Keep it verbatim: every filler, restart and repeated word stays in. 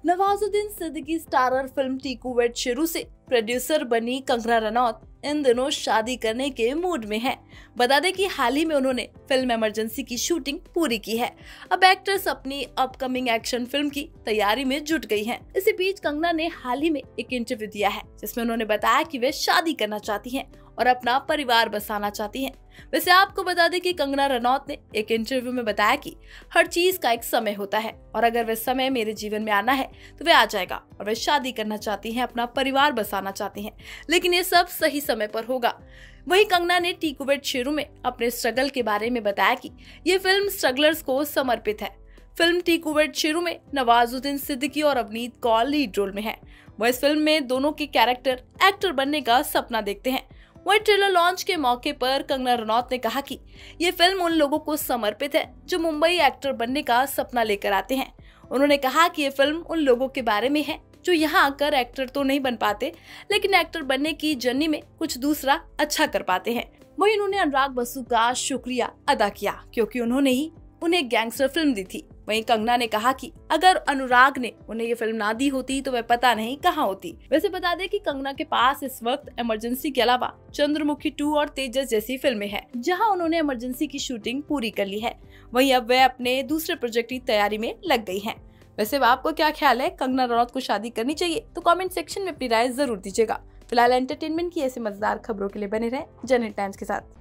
Nawazuddin Siddiqui starrer film Tiku weds Sheru से producer बनी कंगना रनौत इन दिनों शादी करने के मूड में हैं। बता दें कि हाल ही में उन्होंने फिल्म इमरजेंसी की शूटिंग पूरी की है। अब एक्ट्रेस अपनी अपकमिंग एक्शन फिल्म की तैयारी में जुट गई हैं। इसी बीच कंगना ने हाल ही में एक इंटरव्यू दिया है जिसमें उन्होंने बताया कि वे शादी करना चाहती हैं और अपना परिवार बसाना चाहती हैं। वैसे आपको बता दें कि कंगना रनौत ने एक इंटरव्यू में बताया कि हर चीज का एक समय होता है और अगर वह समय मेरे जीवन में आना है तो वह आ जाएगा और वे शादी करना चाहती हैं, अपना परिवार बसाना चाहती हैं, लेकिन ये सब सही समय पर होगा। वहीं कंगना ने टीकू वेड शेरू में अपने स्ट्रगल के बारे में बताया कि ये फिल्म स्ट्रगलर्स को समर्पित है। फिल्म टीकू वेड शेरू में नवाजुद्दीन सिद्दीकी और अवनीत कौर लीड रोल में है। वह इस फिल्म में दोनों के कैरेक्टर एक्टर बनने का सपना देखते हैं। वही ट्रेलर लॉन्च के मौके पर कंगना रनौत ने कहा कि ये फिल्म उन लोगों को समर्पित है जो मुंबई एक्टर बनने का सपना लेकर आते हैं। उन्होंने कहा कि ये फिल्म उन लोगों के बारे में है जो यहाँ आकर एक्टर तो नहीं बन पाते, लेकिन एक्टर बनने की जर्नी में कुछ दूसरा अच्छा कर पाते हैं। वही उन्होंने अनुराग बसु का शुक्रिया अदा किया क्योंकि उन्होंने ही उन्हें गैंगस्टर फिल्म दी थी। वहीं कंगना ने कहा कि अगर अनुराग ने उन्हें ये फिल्म ना दी होती तो वह पता नहीं कहाँ होती। वैसे बता दें कि कंगना के पास इस वक्त इमरजेंसी के अलावा चंद्रमुखी टू और तेजस जैसी फिल्में हैं, जहां उन्होंने इमरजेंसी की शूटिंग पूरी कर ली है। वहीं अब वह अपने दूसरे प्रोजेक्ट की तैयारी में लग गई हैं। वैसे आपको क्या ख्याल है, कंगना रनौत को शादी करनी चाहिए? तो कमेंट सेक्शन में अपनी राय जरूर दीजिएगा। फिलहाल एंटरटेनमेंट की ऐसी मजेदार खबरों के लिए बने रहें जनहित टाइम्स के साथ।